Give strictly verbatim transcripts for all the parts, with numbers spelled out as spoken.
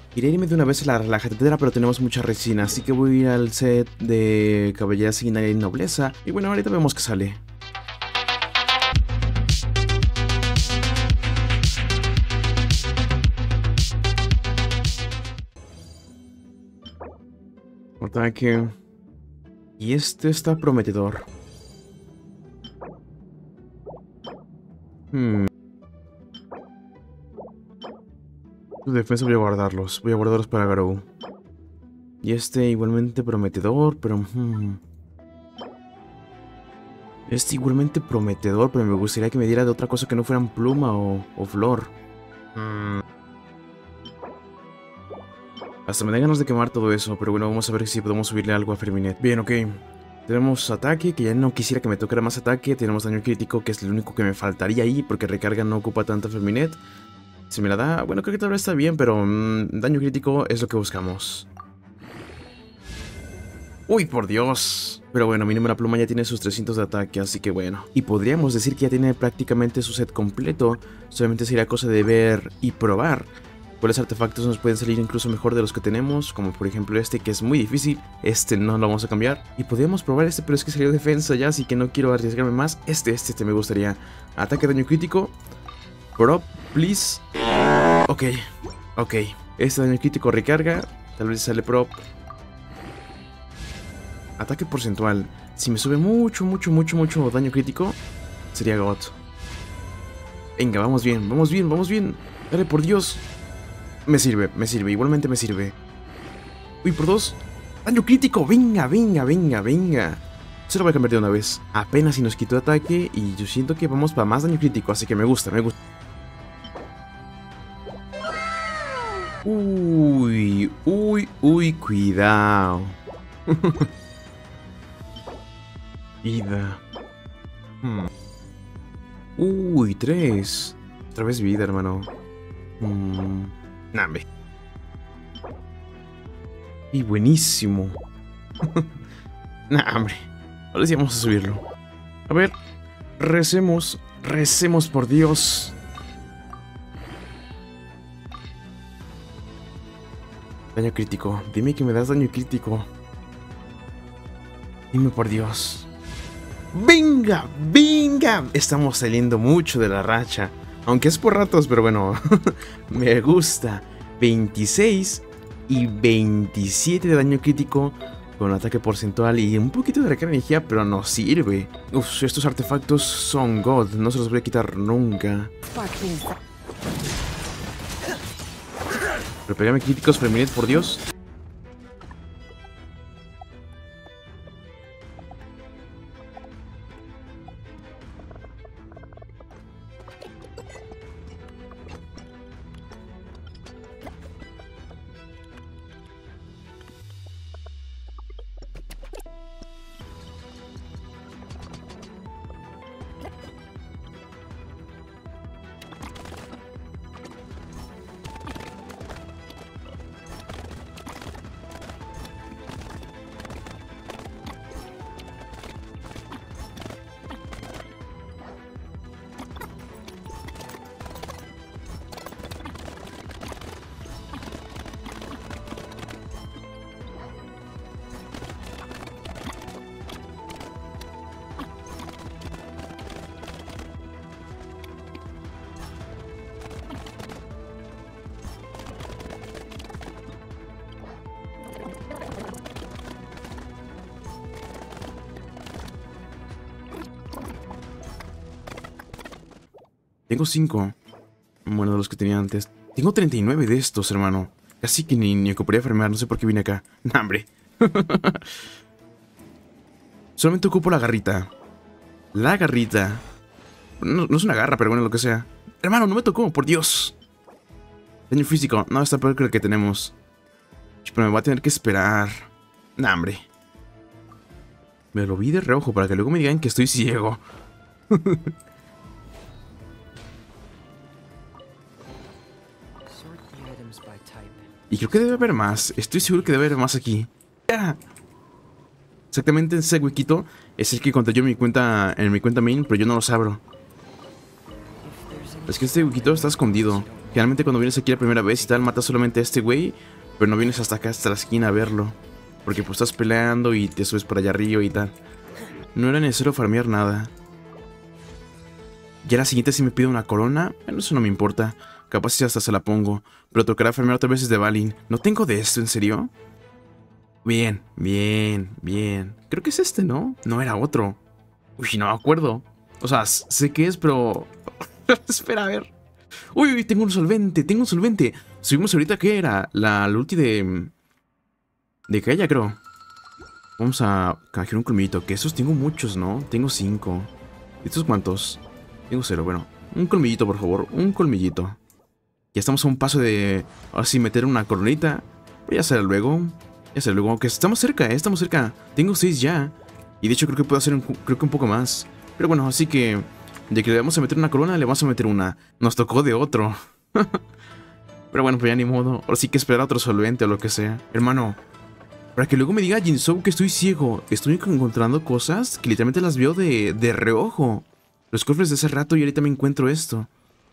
Iré a irme de una vez a la relajadera, pero tenemos mucha resina, así que voy a ir al set de Caballería Sanguinaria y Nobleza. Y bueno, ahorita vemos qué sale. Ataque. Y este está prometedor. Hmm. Su defensa voy a guardarlos. Voy a guardarlos para Garou. Y este igualmente prometedor, pero... Hmm. Este igualmente prometedor, pero me gustaría que me diera de otra cosa que no fueran pluma o, o flor. Hmm. Hasta me da ganas de quemar todo eso, pero bueno, vamos a ver si podemos subirle algo a Ferminet. Bien, ok. Tenemos ataque, que ya no quisiera que me tocara más ataque. Tenemos daño crítico, que es lo único que me faltaría ahí, porque recarga no ocupa tanta Ferminet. Si me la da, bueno, creo que tal vez está bien, pero mmm, daño crítico es lo que buscamos. ¡Uy, por Dios! Pero bueno, mínimo la pluma ya tiene sus trescientos de ataque, así que bueno. Y podríamos decir que ya tiene prácticamente su set completo. Solamente sería cosa de ver y probar cuáles artefactos nos pueden salir incluso mejor de los que tenemos, como por ejemplo este, que es muy difícil. Este no lo vamos a cambiar. Y podríamos probar este, pero es que salió defensa ya, así que no quiero arriesgarme más. Este, este, este me gustaría. Ataque, daño crítico. Prop, please. Ok, ok. Este daño crítico recarga. Tal vez sale prop. Ataque porcentual. Si me sube mucho, mucho, mucho, mucho daño crítico, sería God. Venga, vamos bien, vamos bien, vamos bien. Dale, por Dios. Me sirve, me sirve, igualmente me sirve. Uy, por dos. Daño crítico, venga, venga, venga, venga. Se lo voy a cambiar de una vez. Apenas si nos quitó ataque y yo siento que vamos para más daño crítico, así que me gusta, me gusta. Uy, uy, uy, cuidado. Vida. Hmm. Uy, tres. Otra vez vida, hermano. Hmm. Nambe. Y buenísimo. Nah, hombre. Ahora sí vamos a subirlo. A ver. Recemos. Recemos por Dios. Daño crítico. Dime que me das daño crítico. Dime por Dios. ¡Venga! ¡Venga! Estamos saliendo mucho de la racha. Aunque es por ratos, pero bueno. Me gusta. veintiséis y veintisiete de daño crítico con ataque porcentual y un poquito de recarga de energía, pero no sirve. Uf, estos artefactos son God. No se los voy a quitar nunca. Pero pégame críticos, Ferminet, por Dios. Tengo cinco. Bueno, de los que tenía antes. Tengo treinta y nueve de estos, hermano. Casi que ni, ni ocuparía farmear. No sé por qué vine acá. Nah, hombre. Solamente ocupo la garrita. La garrita. No, no es una garra, pero bueno, lo que sea. Hermano, no me tocó, por Dios. Daño físico. No, está peor que el que tenemos. Pero me va a tener que esperar. Nah, hombre. Me lo vi de reojo para que luego me digan que estoy ciego. Y creo que debe haber más. Estoy seguro que debe haber más aquí. ¡Ah! Exactamente ese huequito es el que encontré yo en mi cuenta, en mi cuenta main, pero yo no los abro. Es que este huequito está escondido. Generalmente cuando vienes aquí la primera vez y tal, matas solamente a este güey, pero no vienes hasta acá, hasta la esquina a verlo. Porque pues estás peleando y te subes por allá arriba y tal. No era necesario farmear nada. Ya la siguiente si me pide una corona, bueno, eso no me importa. Capaz si hasta se la pongo. Pero tocará farmear otra vez de Balin. ¿No tengo de esto, en serio? Bien, bien, bien. Creo que es este, ¿no? No era otro. Uy, no me acuerdo. O sea, sé qué es, pero... Espera, a ver. Uy, uy, tengo un solvente, tengo un solvente. Subimos ahorita, ¿qué era? La, la ulti de... De Kaeya, creo. Vamos a canjear un colmillito. Que esos tengo muchos, ¿no? Tengo cinco. ¿Estos cuántos? Tengo cero, bueno. Un colmillito, por favor. Un colmillito. Ya estamos a un paso de... Ahora sí, meter una coronita. Pero ya será luego. Ya será luego. Aunque estamos cerca, ¿eh? Estamos cerca. Tengo seis ya. Y de hecho creo que puedo hacer un, creo que un poco más. Pero bueno, así que... De que le vamos a meter una corona, le vamos a meter una. Nos tocó de otro. Pero bueno, pues ya ni modo. Ahora sí que esperar a otro solvente o lo que sea. Hermano, para que luego me diga Jinzou que estoy ciego. Estoy encontrando cosas que literalmente las veo de, de reojo. Los cofres de hace rato y ahorita me encuentro esto.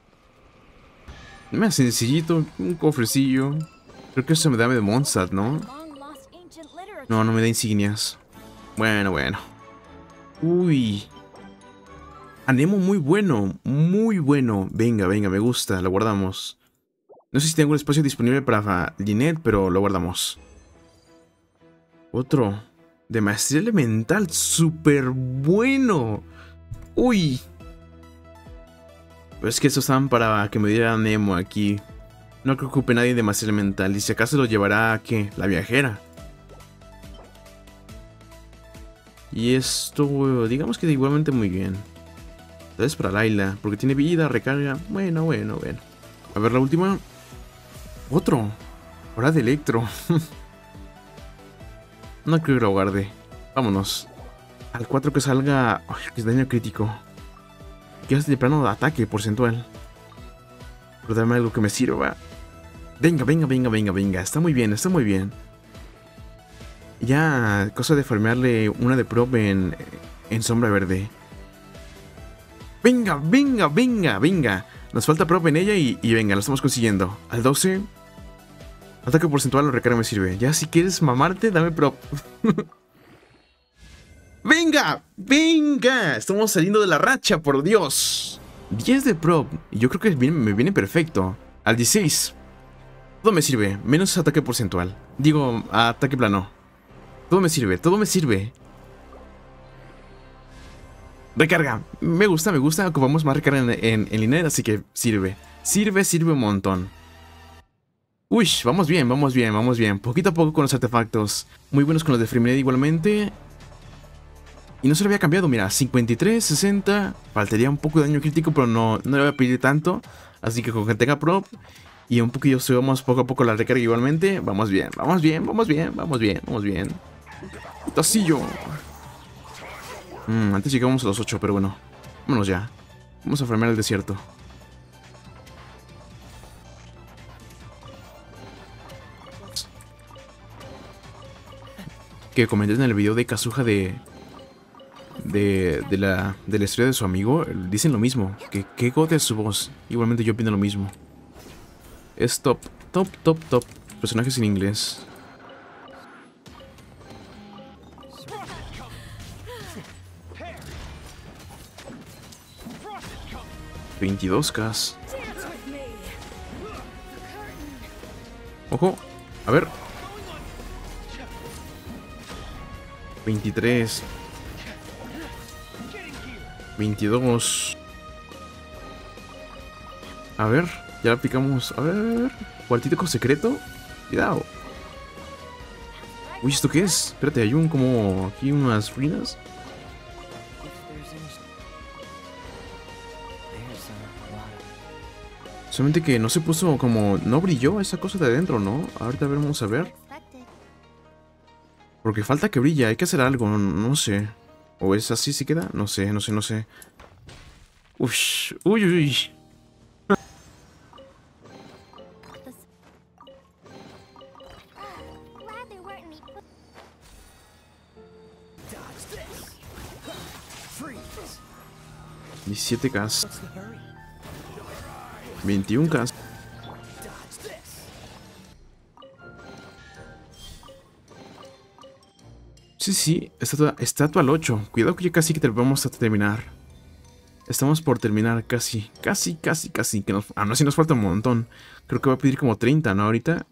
Más sencillito, un cofrecillo. Creo que eso me da de Mondstadt, ¿no? No, no me da insignias. Bueno, bueno. Uy. Anemo muy bueno, muy bueno. Venga, venga, me gusta, lo guardamos. No sé si tengo un espacio disponible para Lynette, pero lo guardamos. Otro. De maestría elemental, súper bueno. Uy. Pero es que estos estaban para que me diera Anemo aquí. No creo que ocupe nadie de maestría elemental. Y si acaso lo llevará a ¿qué? La viajera. Y esto, digamos que igualmente muy bien. Tal vez para Layla, porque tiene vida, recarga. Bueno, bueno, bueno. A ver, la última. Otro. Ahora de Electro. No creo que lo guarde. Vámonos. Al cuatro que salga... Ay, que es daño crítico. Que es de plano de ataque porcentual. Pero dame algo que me sirva. Venga, venga, venga, venga, venga. Está muy bien, está muy bien. Ya, cosa de farmearle una de prop en, en sombra verde. Venga, venga, venga, venga. Nos falta prop en ella y, y venga, lo estamos consiguiendo. Al doce. Ataque porcentual o recarga me sirve. Ya, si quieres mamarte, dame prop. ¡Venga! ¡Venga! Estamos saliendo de la racha, por Dios. diez de prop. Y yo creo que viene, me viene perfecto. Al dieciséis. Todo me sirve, menos ataque porcentual. Digo, ataque plano. Todo me sirve, todo me sirve. Recarga. Me gusta, me gusta. Ocupamos más recarga en, en, en Lynette, así que sirve. Sirve, sirve un montón. Uy, vamos bien, vamos bien, vamos bien. Poquito a poco con los artefactos. Muy buenos con los de Freemed igualmente. Y no se lo había cambiado, mira, cincuenta y tres, sesenta. Faltaría un poco de daño crítico, pero no, no le voy a pedir tanto. Así que con que tenga prop y un poquillo subamos poco a poco la recarga igualmente. Vamos bien, vamos bien, vamos bien, vamos bien, vamos bien. Tacillo. Mm, antes llegábamos a los ocho, pero bueno. Vámonos ya. Vamos a farmear el desierto. Que comenté en el video de Kazuha de... De, de, la, de la historia de su amigo. Dicen lo mismo. Que qué god es su voz. Igualmente yo opino lo mismo. Es top, top, top, top. Personajes en inglés. veintidós K. Ojo. A ver. veintitrés. veintidós. A ver. Ya la picamos. A ver. Cuartito con secreto. Cuidado. Uy, ¿esto qué es? Espérate, hay un como... Aquí unas ruinas. Solamente que no se puso como... No brilló esa cosa de adentro, ¿no? Ahorita vamos a ver. Porque falta que brille, hay que hacer algo, no, no sé. ¿O es así si queda? No sé, no sé, no sé. Ush, uy, uy, uy. diecisiete K. veintiún K. Sí, sí, estatua, estatua al ocho. Cuidado que ya casi que te vamos a terminar. Estamos por terminar casi, casi, casi, casi. Que nos, ah, no, sí nos falta un montón. Creo que va a pedir como treinta, ¿no? Ahorita.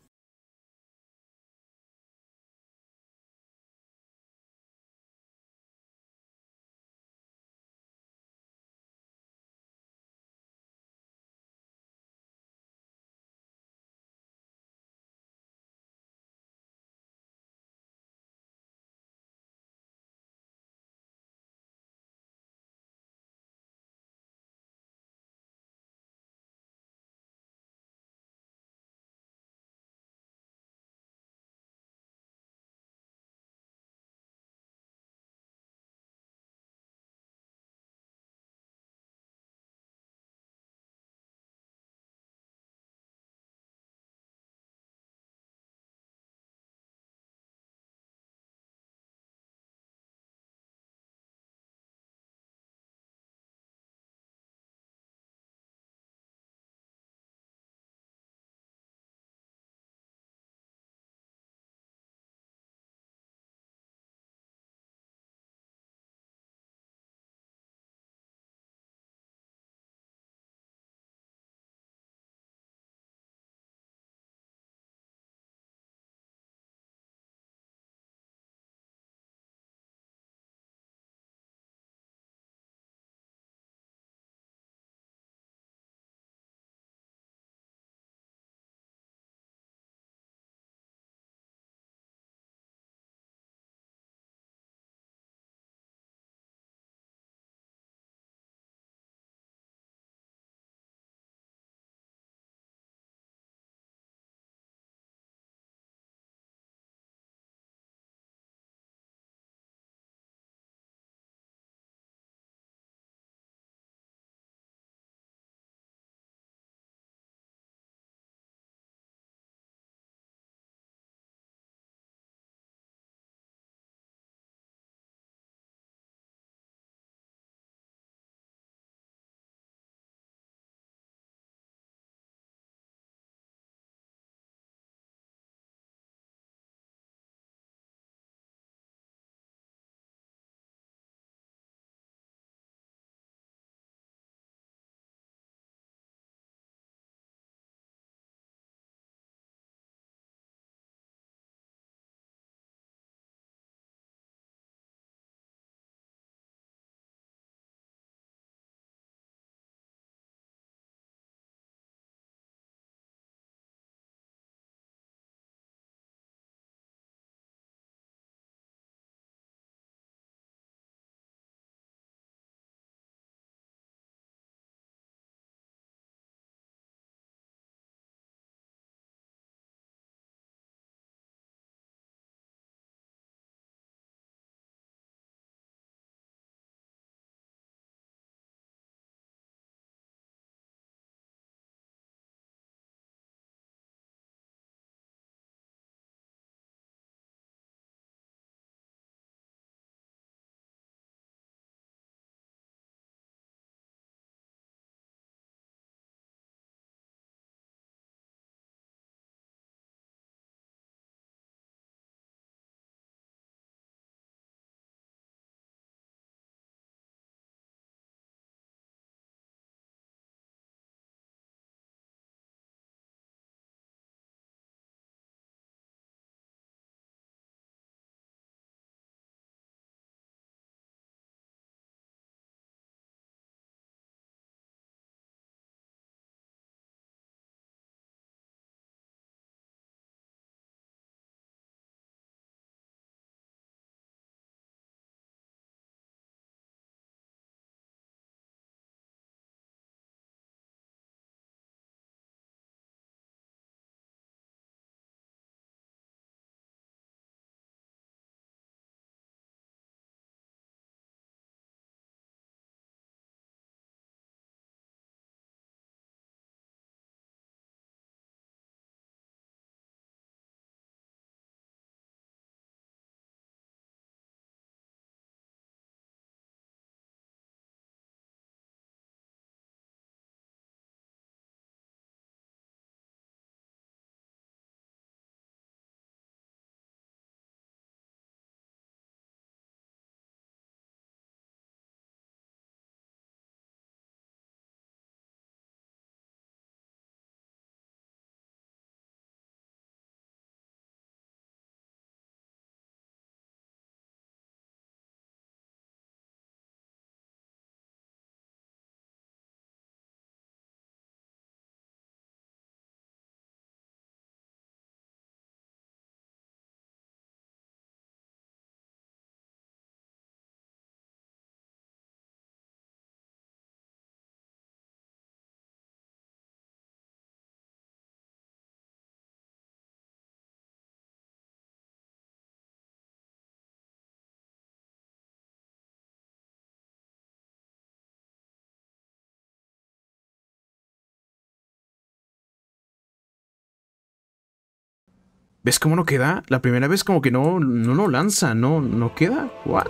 ¿Ves cómo no queda? La primera vez como que no, no lo lanza, no, no queda. ¿What?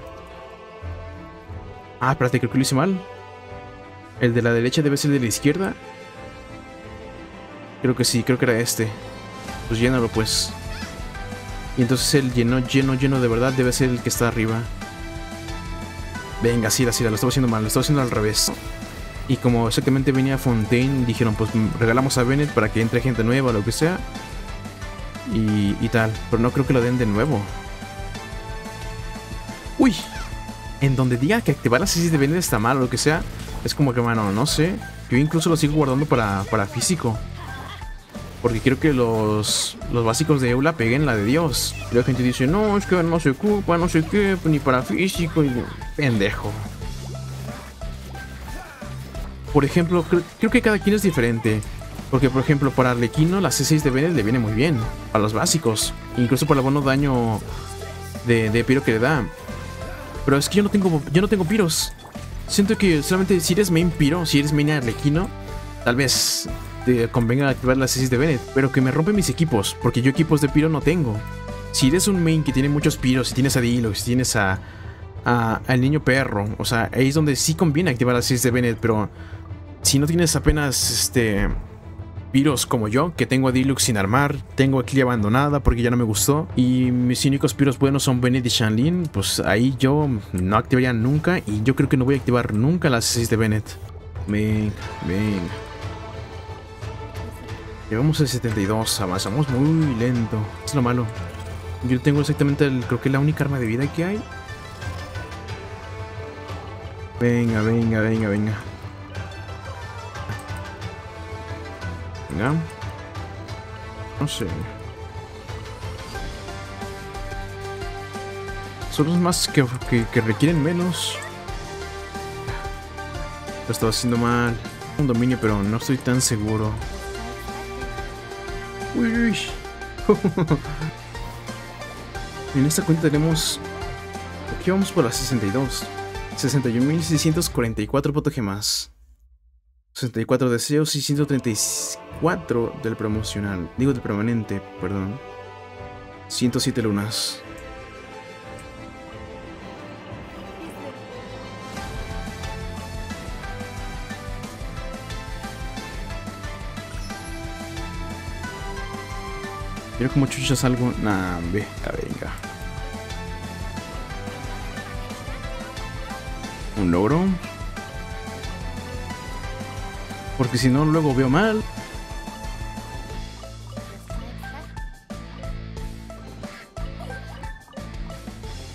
Ah, espérate, creo que lo hice mal. El de la derecha debe ser el de la izquierda. Creo que sí, creo que era este. Pues llénalo, pues. Y entonces el lleno, lleno, lleno de verdad debe ser el que está arriba. Venga, sí, sí, lo estaba haciendo mal, lo estaba haciendo al revés. Y como exactamente venía Fontaine, dijeron, pues regalamos a Bennett para que entre gente nueva o lo que sea. Y, y tal, pero no creo que lo den de nuevo. Uy, en donde diga que activar la C de Bennett está mal o lo que sea, es como que, mano, no sé. Yo incluso lo sigo guardando para, para físico. Porque quiero que los, los básicos de Eula peguen la de Dios. Y la gente dice, no, es que no se ocupa, no sé qué, ni para físico. Y pendejo. Por ejemplo, creo, creo que cada quien es diferente. Porque, por ejemplo, para Arlequino la C seis de Bennett le viene muy bien. Para los básicos. Incluso para el bono daño de, de Piro que le da. Pero es que yo no tengo, yo no tengo Piros. Siento que solamente si eres main Piro, si eres main Arlequino, tal vez te convenga activar la C seis de Bennett. Pero que me rompe mis equipos. Porque yo equipos de Piro no tengo. Si eres un main que tiene muchos Piros, si tienes a Diluc, si tienes a, a al niño perro, o sea, ahí es donde sí conviene activar la C seis de Bennett. Pero si no tienes apenas este... Piros como yo, que tengo a Diluc sin armar, tengo a Klee abandonada porque ya no me gustó, y mis únicos Piros buenos son Bennett y Shanlin, pues ahí yo no activaría nunca, y yo creo que no voy a activar nunca la C seis de Bennett. Venga, venga. Llegamos al setenta y dos, avanzamos muy lento, es lo malo. Yo tengo exactamente, el, creo que la única arma de vida que hay. Venga, venga, venga, venga. Venga. No sé. Son los más que, que, que requieren menos. Lo estaba haciendo mal. Un dominio, pero no estoy tan seguro. Uy, uy. En esta cuenta tenemos... Aquí vamos por la sesenta y dos. sesenta y un mil seiscientos cuarenta y cuatro fotogemas. sesenta y cuatro deseos y ciento treinta y cuatro del promocional. Digo del permanente, perdón. ciento siete lunas. Mira como chuchas algo. Nah, venga, venga. Un logro. Porque si no, luego veo mal.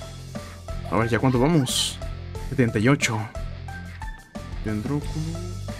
A ver, ¿ya cuánto vamos? setenta y ocho. Dendróculo.